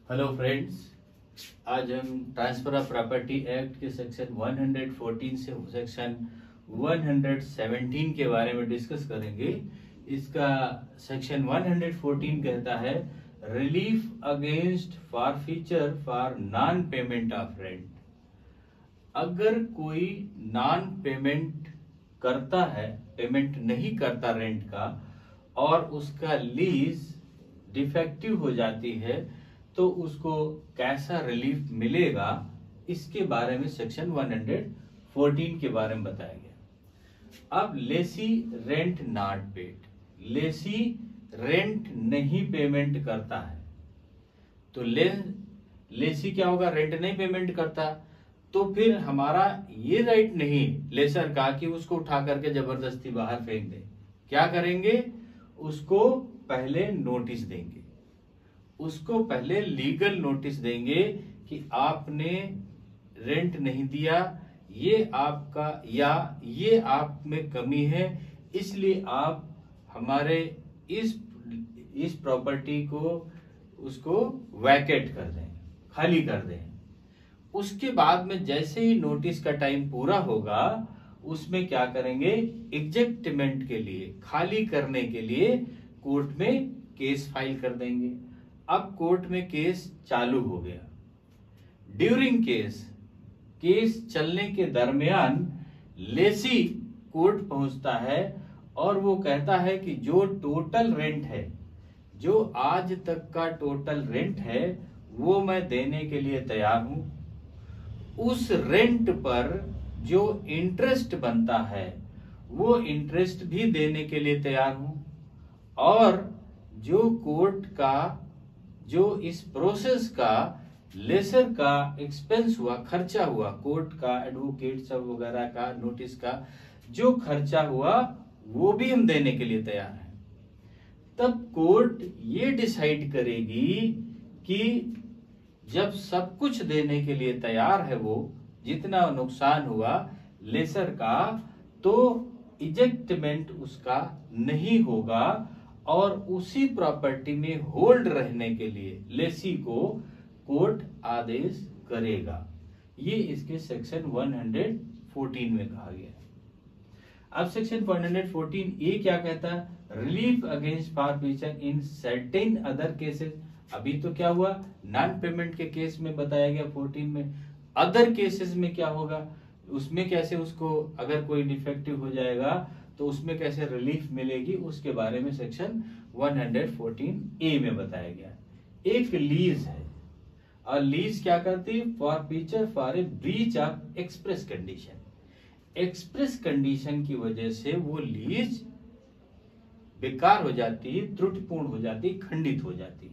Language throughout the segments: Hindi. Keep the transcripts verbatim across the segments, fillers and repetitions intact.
हेलो फ्रेंड्स, आज हम ट्रांसफर ऑफ प्रॉपर्टी एक्ट के सेक्शन एक सौ चौदह से सेक्शन एक सौ सत्रह के बारे में डिस्कस करेंगे। इसका सेक्शन एक सौ चौदह कहता है relief against forfeiture for non payment of rent. अगर कोई नॉन पेमेंट करता है, पेमेंट नहीं करता रेंट का, और उसका लीज डिफेक्टिव हो जाती है तो उसको कैसा रिलीफ मिलेगा, इसके बारे में सेक्शन एक सौ चौदह के बारे में बताया गया। अब lessee rent not paid, lessee rent नहीं पेमेंट करता है तो ले लेसी क्या होगा, रेंट नहीं पेमेंट करता, तो फिर हमारा ये राइट नहीं लेसर का कि उसको उठा करके जबरदस्ती बाहर फेंक दे। क्या करेंगे, उसको पहले नोटिस देंगे, उसको पहले लीगल नोटिस देंगे कि आपने रेंट नहीं दिया, ये आपका या ये आप में कमी है, इसलिए आप हमारे इस इस प्रॉपर्टी को उसको वैकेट कर दें, खाली कर दें। उसके बाद में जैसे ही नोटिस का टाइम पूरा होगा, उसमें क्या करेंगे, एग्जेक्टमेंट के लिए, खाली करने के लिए कोर्ट में केस फाइल कर देंगे। अब कोर्ट में केस चालू हो गया। ड्यूरिंग केस, केस चलने के दरमियान लेसी कोर्ट पहुंचता है और वो कहता है कि जो टोटल रेंट है, जो आज तक का टोटल रेंट है, वो मैं देने के लिए तैयार हूं। उस रेंट पर जो इंटरेस्ट बनता है वो इंटरेस्ट भी देने के लिए तैयार हूं, और जो कोर्ट का, जो इस प्रोसेस का लेसर का एक्सपेंस हुआ, खर्चा हुआ, कोर्ट का, एडवोकेट सब वगैरह का, नोटिस का जो खर्चा हुआ, वो भी हम देने के लिए तैयार हैं। तब कोर्ट ये डिसाइड करेगी कि जब सब कुछ देने के लिए तैयार है, वो जितना नुकसान हुआ लेसर का, तो इजेक्टमेंट उसका नहीं होगा, और उसी प्रॉपर्टी में होल्ड रहने के लिए लेसी को कोर्ट आदेश करेगा। ये इसके सेक्शन एक सौ चौदह में कहा गया है। अब सेक्शन एक सौ चौदह ए क्या कहता है, relief against forfeiture in certain other cases. अभी तो क्या हुआ, नॉन पेमेंट के केस में बताया गया चौदह में। अदर केसेस में क्या होगा, उसमें कैसे उसको, अगर कोई डिफेक्टिव हो जाएगा तो उसमें कैसे रिलीफ मिलेगी, उसके बारे में सेक्शन एक सौ चौदह ए में बताया गया। एक लीज है, और लीज क्या करती है, forfeiture for a breach of express condition. Express condition की वजह से वो लीज बेकार हो जाती है, त्रुटिपूर्ण हो जाती है, खंडित हो जाती है।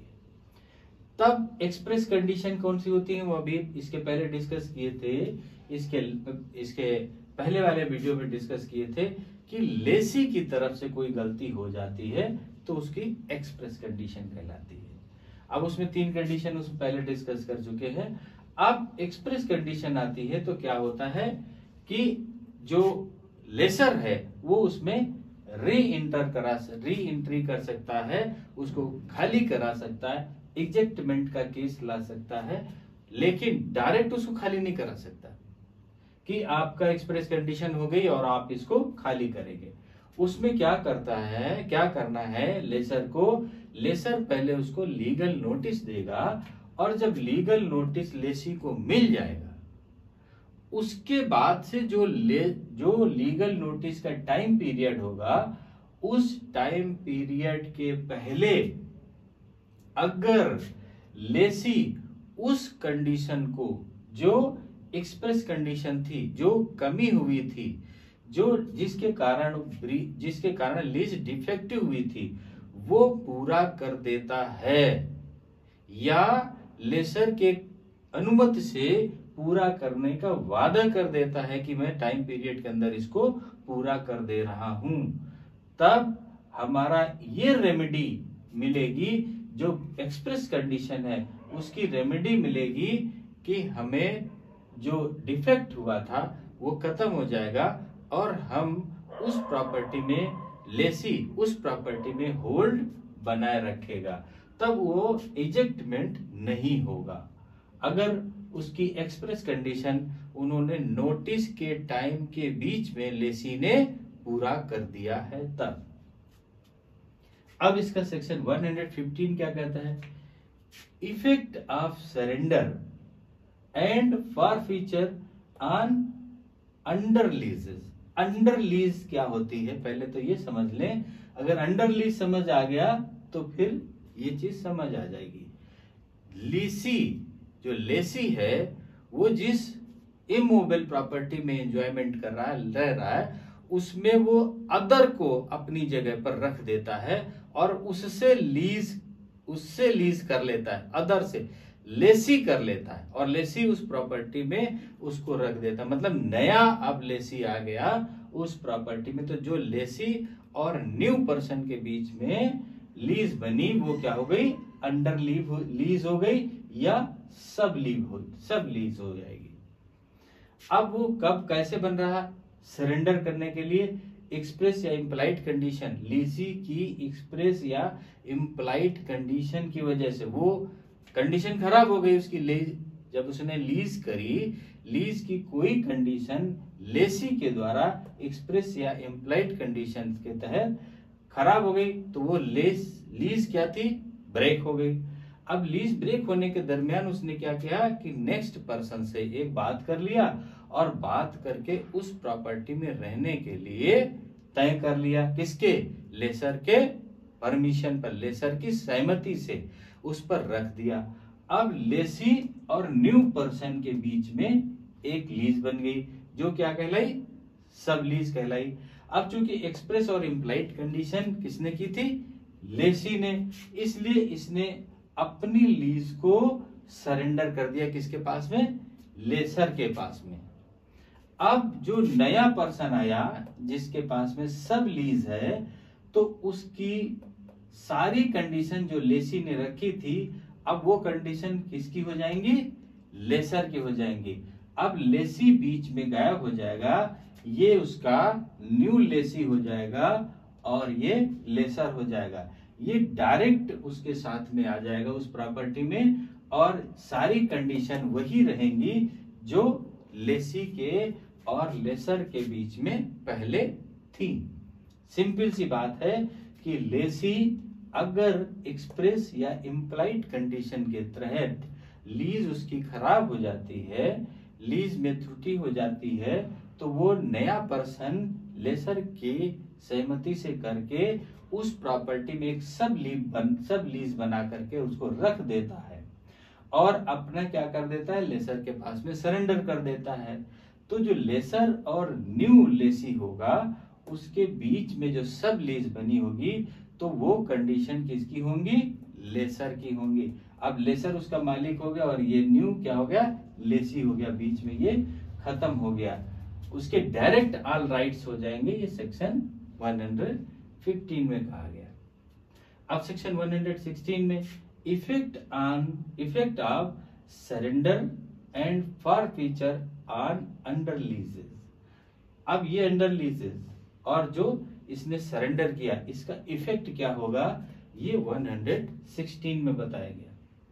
तब एक्सप्रेस कंडीशन कौन सी होती है, वो अभी इसके पहले डिस्कस किए थे, इसके इसके पहले वाले वीडियो में डिस्कस किए थे कि लेसी की तरफ से कोई गलती हो जाती है तो उसकी एक्सप्रेस कंडीशन कहलाती है। अब उसमें तीन कंडीशन उसमें पहले डिस्कस कर चुके हैं। अब एक्सप्रेस कंडीशन आती है तो क्या होता है कि जो लेसर है वो उसमें री इंटर करा री एंट्री कर सकता है, उसको खाली करा सकता है, एग्जेक्टमेंट का केस ला सकता है, लेकिन डायरेक्ट उसको खाली नहीं करा सकता कि आपका एक्सप्रेस कंडीशन हो गई और आप इसको खाली करेंगे। उसमें क्या करता है, क्या करना है लेसर को, लेसर पहले उसको लीगल नोटिस देगा, और जब लीगल नोटिस लेसी को मिल जाएगा, उसके बाद से जो ले जो लीगल नोटिस का टाइम पीरियड होगा, उस टाइम पीरियड के पहले अगर लेसी उस कंडीशन को, जो एक्सप्रेस कंडीशन थी, जो कमी हुई थी, जो जिसके कारण जिसके कारण लीज डिफेक्टिव हुई थी, वो पूरा कर देता है, या लेसर के अनुमति से पूरा करने का वादा कर देता है कि मैं टाइम पीरियड के अंदर इसको पूरा कर दे रहा हूं, तब हमारा ये रेमेडी मिलेगी। जो एक्सप्रेस कंडीशन है उसकी रेमेडी मिलेगी कि हमें जो डिफेक्ट हुआ था वो खत्म हो जाएगा, और हम उस प्रॉपर्टी में, लेसी उस प्रॉपर्टी में होल्ड बनाए रखेगा। तब वो इजेक्टमेंट नहीं होगा। अगर उसकी एक्सप्रेस कंडीशन उन्होंने नोटिस के टाइम के बीच में लेसी ने पूरा कर दिया है तब। अब इसका सेक्शन एक सौ पंद्रह क्या कहता है? Effect of surrender and forfeiture on under leases. Under lease क्या होती है पहले तो ये समझ लें। अगर अंडर लीज समझ आ गया तो फिर ये चीज समझ आ जाएगी। लीसी जो लेसी है वो जिस इमोबाइल प्रॉपर्टी में एंजॉयमेंट कर रहा है, रह रहा है, उसमें वो अदर को अपनी जगह पर रख देता है और उससे लीज उससे लीज कर लेता है, अदर से लेसी कर लेता है और लेसी उस प्रॉपर्टी में उसको रख देता है। मतलब नया अब लेसी आ गया उस प्रॉपर्टी में। तो जो लेसी और न्यू पर्सन के बीच में लीज बनी वो क्या हो गई? अंडर लीव लीज हो गई या सब लीव हो सब लीज हो जाएगी। अब वो कब कैसे बन रहा? सरेंडर करने के लिए एक्सप्रेस या इम्प्लाइड कंडीशन, लीजी की एक्सप्रेस या इम्प्लाइड कंडीशन की वजह से वो कंडीशन खराब हो गई उसकी। लीज जब उसने लीज करी, लीज की कोई कंडीशन लेसी के द्वारा एक्सप्रेस या इम्प्लाइड कंडीशन के तहत खराब हो गई तो वो लेस लीज क्या थी? ब्रेक हो गई। अब लीज ब्रेक होने के दरमियान उसने क्या किया कि नेक्स्ट पर्सन से एक बात कर लिया और बात करके उस प्रॉपर्टी में रहने के लिए तय कर लिया। किसके? लेसर के परमिशन पर, लेसर की सहमति से उस पर रख दिया। अब लेसी और न्यू पर्सन के बीच में एक लीज बन गई जो क्या कहलाई? सब लीज कहलाई। अब चूंकि एक्सप्रेस और इम्प्लाइड कंडीशन किसने की थी? लेसी ने, इसलिए इसने अपनी लीज को सरेंडर कर दिया किसके पास में? लेसर के पास में। अब जो नया पर्सन आया जिसके पास में सब लीज है तो उसकी सारी कंडीशन जो लेसी ने रखी थी अब वो कंडीशन किसकी हो जाएंगी? लेसर की हो जाएंगी। अब लेसी बीच में गायब हो जाएगा, ये उसका न्यू लेसी हो जाएगा और ये लेसर हो जाएगा। ये डायरेक्ट उसके साथ में आ जाएगा उस प्रॉपर्टी में और सारी कंडीशन वही रहेंगी जो लेसी के और लेसर के बीच में पहले थी। सिंपल सी बात है कि लेसी अगर एक्सप्रेस या इम्प्लाइड कंडीशन के तहत लीज उसकी खराब हो जाती है, लीज में त्रुटि हो जाती है, तो वो नया पर्सन लेसर की सहमति से करके उस प्रॉपर्टी में एक सब लीज बन सब लीज बना करके उसको रख देता है और अपना क्या कर देता है? लेसर के पास में सरेंडर कर देता है। तो जो लेसर और न्यू लेसी होगा उसके बीच में जो सब लीज बनी होगी तो वो कंडीशन किसकी होंगी? लेसर की होंगी। अब लेसर उसका मालिक हो गया और ये न्यू क्या हो गया? लेसी हो गया, बीच में ये खत्म हो गया। उसके डायरेक्ट ऑल राइट्स हो जाएंगे। ये सेक्शन एक सौ पंद्रह में कहा गया। अब सेक्शन एक सौ सोलह में effect on effect of surrender and forfeiture on under leases. अब ये अंडर लीजेस और जो इसने सरेंडर किया इसका इफेक्ट क्या होगा ये एक सौ सोलह में बताया गया।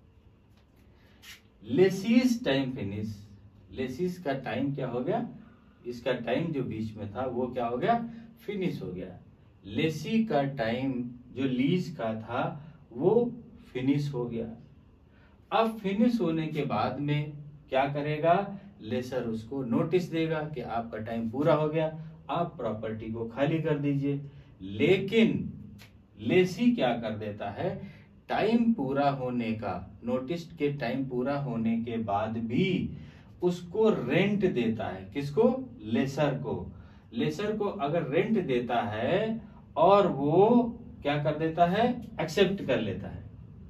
लेसीज टाइम फिनिश, लेसीज का टाइम क्या हो गया? इसका टाइम जो बीच में था वो क्या हो गया? फिनिश हो गया। लेसी का टाइम जो लीज का था वो फिनिश हो गया। अब फिनिश होने के बाद में क्या करेगा? लेसर उसको नोटिस देगा कि आपका टाइम पूरा हो गया, आप प्रॉपर्टी को खाली कर दीजिए। लेकिन लेसी क्या कर देता है? टाइम पूरा होने का, नोटिस के टाइम पूरा होने के बाद भी उसको रेंट देता है। किसको? लेसर को। लेसर को अगर रेंट देता है और वो क्या कर देता है? एक्सेप्ट कर लेता है।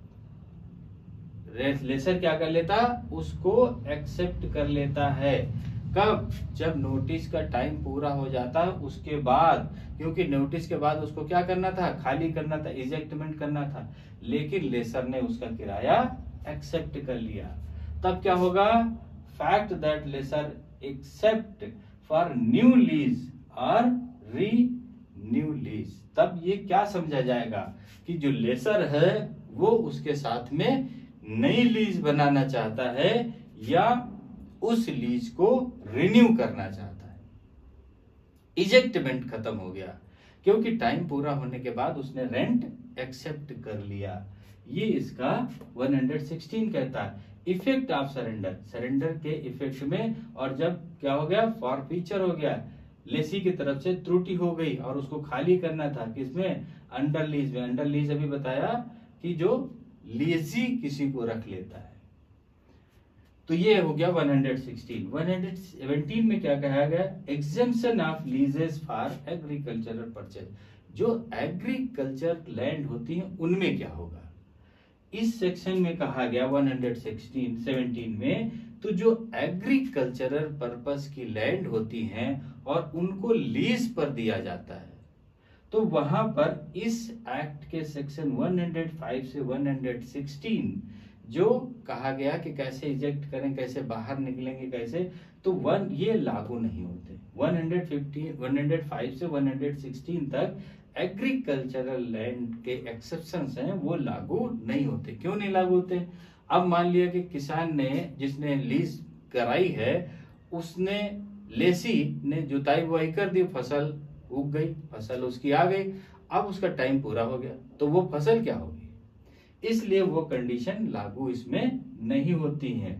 लेसर क्या कर लेता? उसको एक्सेप्ट कर लेता है। कब? जब नोटिस का टाइम पूरा हो जाता है उसके बाद, क्योंकि नोटिस के बाद उसको क्या करना था? खाली करना था, इजेक्टमेंट करना था। लेकिन लेसर ने उसका किराया एक्सेप्ट कर लिया। तब क्या होगा? Fact that lessor accept for new lease और री न्यू लीज। तब ये क्या समझा जाएगा कि जो लेसर है वो उसके साथ में नई लीज बनाना चाहता है या उस लीज को रिन्यू करना चाहता है। इजेक्टमेंट खत्म हो गया क्योंकि टाइम पूरा होने के बाद उसने रेंट एक्सेप्ट कर लिया। ये इसका एक सौ सोलह कहता है। इफेक्ट ऑफ सरेंडर, सरेंडर के इफेक्ट में, और जब क्या हो गया, फॉरफीचर हो गया, लेसी की तरफ से त्रुटि हो गई और उसको खाली करना था किसमें, अंडर लीज में। अंडर लीज अभी बताया कि जो लीजी किसी को रख लेता है। तो ये हो गया एक सौ सोलह। एक सौ सत्रह में क्या कहा गया, exemption of leases for agricultural purchase. जो एग्रीकल्चर लैंड होती है उनमें क्या होगा, इस सेक्शन में कहा गया एक सौ सोलह सत्रह में, तो जो एग्रीकल्चरल पर्पस की लैंड होती हैं और उनको लीज पर दिया जाता है, तो वहां पर इस एक्ट के सेक्शन एक सौ पाँच से एक सौ सोलह जो कहा गया कि कैसे इजेक्ट करें, कैसे बाहर निकलेंगे, कैसे, तो वन ये लागू नहीं होते। एक सौ पचास, एक सौ पाँच से एक सौ सोलह तक एग्रीकल्चरल लैंड के एक्सेप्शंस हैं वो लागू नहीं होते। क्यों नहीं लागू होते, अब मान लिया कि किसान ने, जिसने लीज कराई है, उसने, लेसी ने जुताई बुआई कर दी, फसल उग गई, फसल उसकी आ गई, अब उसका टाइम पूरा हो गया, तो वो फसल क्या होगी, इसलिए वो कंडीशन लागू इसमें नहीं होती है।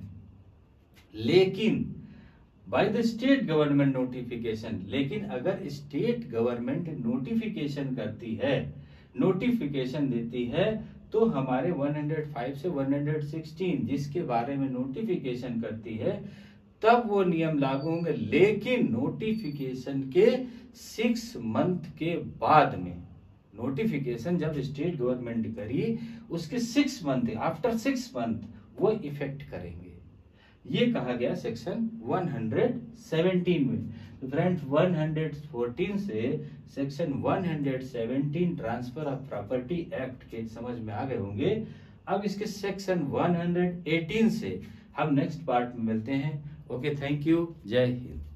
लेकिन by the state government notification, लेकिन अगर स्टेट गवर्नमेंट नोटिफिकेशन करती है, नोटिफिकेशन देती है, तो हमारे एक सौ पाँच से एक सौ सोलह जिसके बारे में नोटिफिकेशन करती है, तब वो नियम लागू होंगे। लेकिन नोटिफिकेशन के सिक्स मंथ के बाद में, नोटिफिकेशन जब स्टेट गवर्नमेंट करी उसके six month, after six month वो इफेक्ट करेंगे। ये कहा गया सेक्शन एक सौ सत्रह में। तो फ्रेंड्स एक सौ चौदह से सेक्शन एक सौ सत्रह ट्रांसफर ऑफ प्रॉपर्टी एक्ट के समझ में आ गए होंगे। अब इसके सेक्शन एक सौ अठारह से हम नेक्स्ट पार्ट में मिलते हैं। ओके, थैंक यू, जय हिंद।